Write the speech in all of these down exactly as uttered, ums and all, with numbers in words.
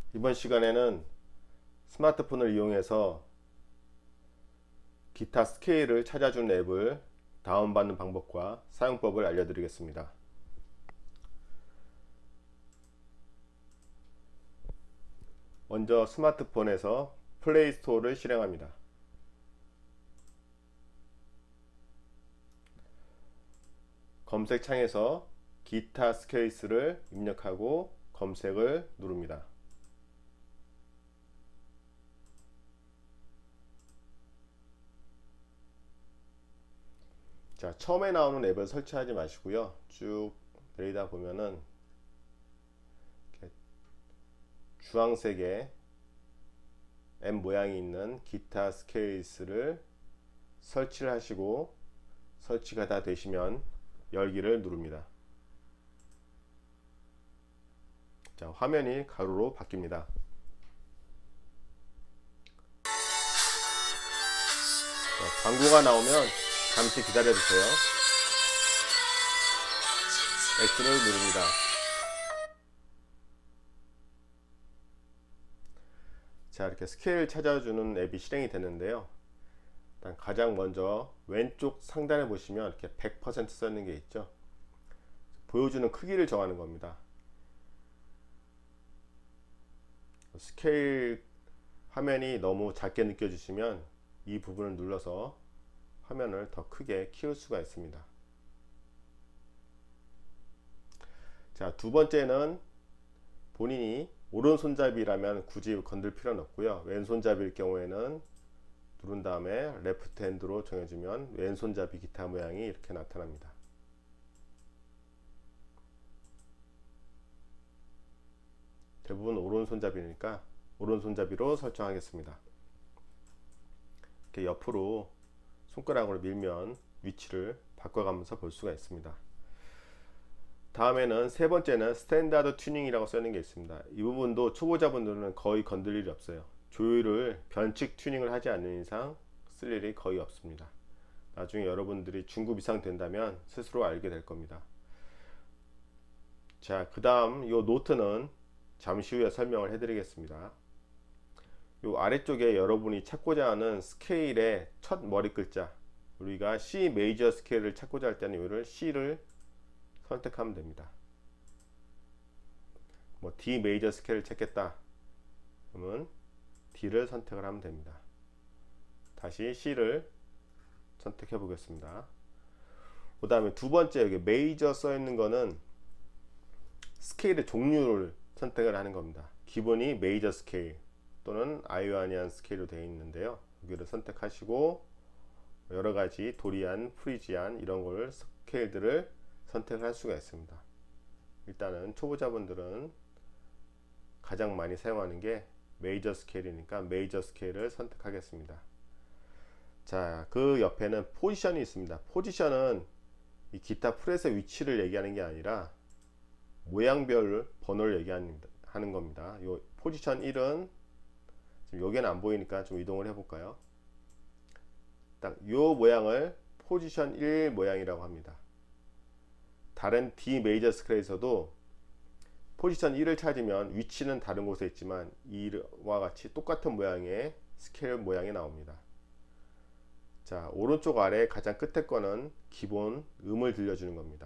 이번 시간에는 스마트폰을 이용해서 기타 스케일을 찾아주는 앱을 다운받는 방법과 사용법을 알려드리겠습니다. 먼저 스마트폰에서 플레이 스토어를 실행합니다. 검색창에서 기타 스케일스를 입력하고 검색을 누릅니다. 자, 처음에 나오는 앱을 설치하지 마시고요. 쭉 내리다 보면은 이렇게 주황색의 앱 모양이 있는 기타 스케일스를 설치를 하시고 설치가 다 되시면 열기를 누릅니다. 자, 화면이 가로로 바뀝니다. 자, 광고가 나오면 잠시 기다려 주세요. X를 누릅니다. 자, 이렇게 스케일 찾아주는 앱이 실행이 됐는데요. 일단 가장 먼저 왼쪽 상단에 보시면 이렇게 백 퍼센트 써 있는 게 있죠. 보여주는 크기를 정하는 겁니다. 스케일 화면이 너무 작게 느껴지시면 이 부분을 눌러서 화면을 더 크게 키울 수가 있습니다. 자, 두 번째는 본인이 오른손잡이라면 굳이 건들 필요는 없고요. 왼손잡이일 경우에는 누른 다음에 레프트 핸드로 정해주면 왼손잡이 기타 모양이 이렇게 나타납니다. 대부분 오른손잡이니까 오른손잡이로 설정하겠습니다. 이렇게 옆으로 손가락으로 밀면 위치를 바꿔가면서 볼 수가 있습니다. 다음에는 세 번째는 스탠다드 튜닝이라고 써있는 게 있습니다. 이 부분도 초보자분들은 거의 건들 일이 없어요. 조율을 변칙 튜닝을 하지 않는 이상 쓸 일이 거의 없습니다. 나중에 여러분들이 중급 이상 된다면 스스로 알게 될 겁니다. 자, 그 다음 이 노트는 잠시 후에 설명을 해 드리겠습니다. 요 아래쪽에 여러분이 찾고자 하는 스케일의 첫 머리 글자, 우리가 C 메이저 스케일을 찾고자 할 때는 이를 C를 선택하면 됩니다. 뭐 D 메이저 스케일을 찾겠다 그러면 D를 선택을 하면 됩니다. 다시 C를 선택해 보겠습니다. 그 다음에 두 번째 여기 메이저 써 있는 거는 스케일의 종류를 선택을 하는 겁니다. 기본이 메이저 스케일 또는 아이오아니안 스케일로 되어 있는데요. 여기를 선택하시고 여러가지 도리안, 프리지안 이런 걸 스케일들을 선택을 할 수가 있습니다. 일단은 초보자분들은 가장 많이 사용하는 게 메이저 스케일이니까 메이저 스케일을 선택하겠습니다. 자, 그 옆에는 포지션이 있습니다. 포지션은 이 기타 프렛의 위치를 얘기하는 게 아니라 모양별 번호를 얘기하는 하는 겁니다. 요 포지션 일은 지금 여기는 안 보이니까 좀 이동을 해 볼까요? 딱 요 모양을 포지션 일 모양이라고 합니다. 다른 D 메이저 스케일에서도 포지션 일을 찾으면 위치는 다른 곳에 있지만 이와 같이 똑같은 모양의 스케일 모양이 나옵니다. 자, 오른쪽 아래 가장 끝에 거는 기본 음을 들려주는 겁니다.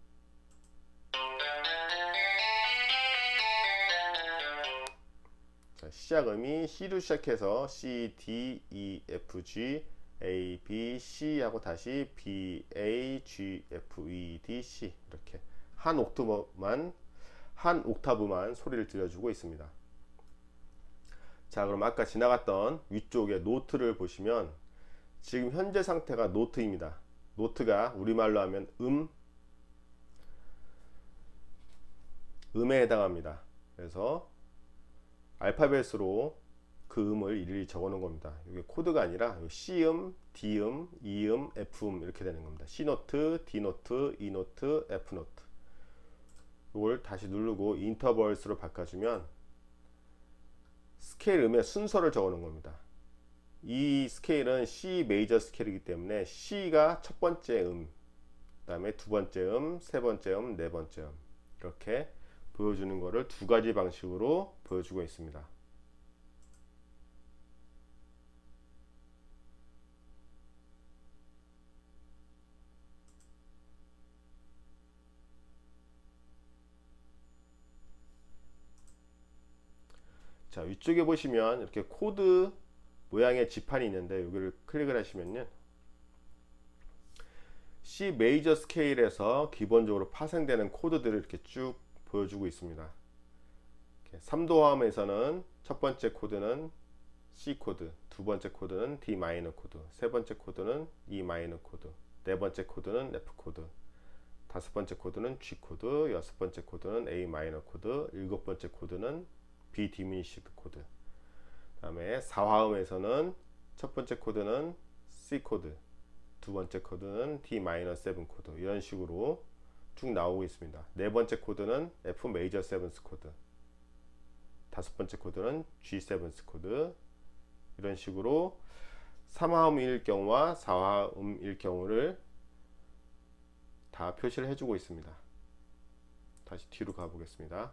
자, 시작음이 C로 시작해서 C, D, E, F, G, A, B, C 하고 다시 B, A, G, F, E, D, C 이렇게 한 옥타브만 한 옥타브만 소리를 들려주고 있습니다. 자, 그럼 아까 지나갔던 위쪽에 노트를 보시면 지금 현재 상태가 노트입니다. 노트가 우리말로 하면 음, 음에 해당합니다. 그래서 알파벳으로 그 음을 일일이 적어 놓은 겁니다. 이게 코드가 아니라 C음, D음, E음, F음 이렇게 되는 겁니다. C노트, D노트, E노트, F노트. 이걸 다시 누르고 인터벌스로 바꿔주면 스케일 음의 순서를 적어 놓은 겁니다. 이 스케일은 C 메이저 스케일이기 때문에 C가 첫 번째 음, 그 다음에 두 번째 음, 세 번째 음, 네 번째 음 이렇게 보여주는 것을 두 가지 방식으로 보여주고 있습니다. 자, 위쪽에 보시면 이렇게 코드 모양의 지판이 있는데 여기를 클릭을 하시면요, C 메이저 스케일에서 기본적으로 파생되는 코드들을 이렇게 쭉 보여주고 있습니다. 삼 도화음에서는 첫 번째 코드는 C 코드, 두 번째 코드는 D 마이너 코드, 세 번째 코드는 E 마이너 코드, 네 번째 코드는 F 코드, 다섯 번째 코드는 G 코드, 여섯 번째 코드는 A 마이너 코드, 일곱 번째 코드는 B 디미니시드 코드. 다음에 사 화음에서는 첫 번째 코드는 C 코드, 두 번째 코드는 D 마이너 칠 코드, 이런 식으로 쭉 나오고 있습니다. 네 번째 코드는 F 메이저 칠 코드, 다섯 번째 코드는 G 칠 코드, 이런 식으로 삼 화음일 경우와 사 화음일 경우를 다 표시를 해주고 있습니다. 다시 뒤로 가보겠습니다.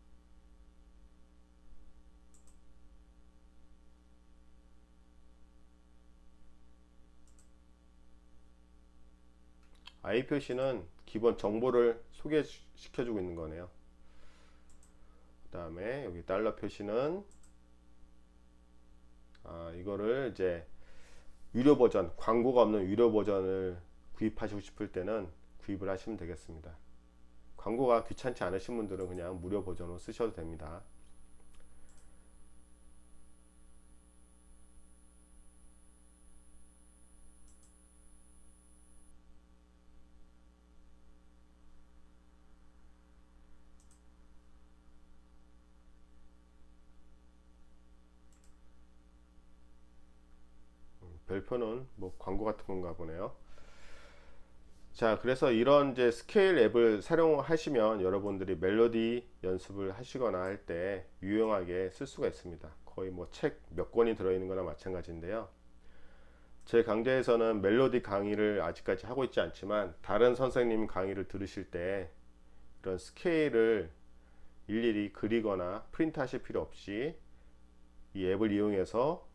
I 표시는 기본 정보를 소개시켜주고 있는 거네요. 그 다음에 여기 달러 표시는 아, 이거를 이제 유료 버전, 광고가 없는 유료 버전을 구입하시고 싶을 때는 구입을 하시면 되겠습니다. 광고가 귀찮지 않으신 분들은 그냥 무료 버전으로 쓰셔도 됩니다. 별표는 뭐 광고 같은 건가 보네요. 자, 그래서 이런 이제 스케일 앱을 사용하시면 여러분들이 멜로디 연습을 하시거나 할 때 유용하게 쓸 수가 있습니다. 거의 뭐 책 몇 권이 들어있는 거나 마찬가지인데요. 제 강좌에서는 멜로디 강의를 아직까지 하고 있지 않지만 다른 선생님 강의를 들으실 때 이런 스케일을 일일이 그리거나 프린트 하실 필요 없이 이 앱을 이용해서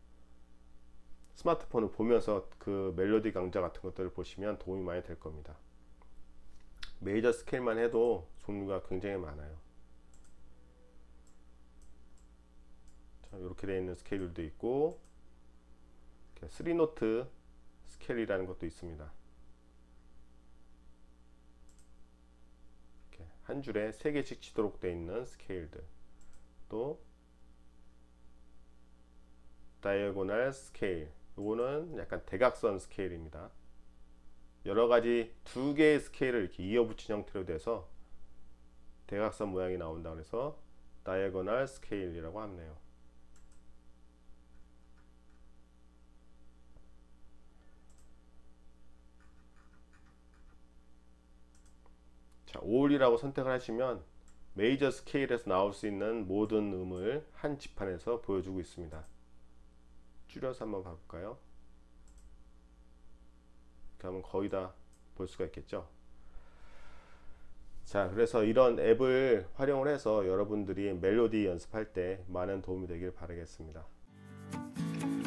스마트폰을 보면서 그 멜로디 강좌 같은 것들을 보시면 도움이 많이 될 겁니다. 메이저 스케일만 해도 종류가 굉장히 많아요. 자, 이렇게 되어 있는 스케일들도 있고 쓰리 노트 스케일이라는 것도 있습니다. 이렇게 한 줄에 세 개씩 치도록 되어 있는 스케일들, 또 다이어고널 스케일, 이거는 약간 대각선 스케일입니다. 여러가지 두 개의 스케일을 이렇게 이어붙인 형태로 돼서 대각선 모양이 나온다 그래서 다이어고널 스케일이라고 하네요. 자, 올이라고 선택을 하시면 메이저 스케일에서 나올 수 있는 모든 음을 한 지판에서 보여주고 있습니다. 줄여서 한번 봐볼까요? 이렇게 하면 거의 다 볼 수가 있겠죠. 자, 그래서 이런 앱을 활용을 해서 여러분들이 멜로디 연습할 때 많은 도움이 되길 바라겠습니다.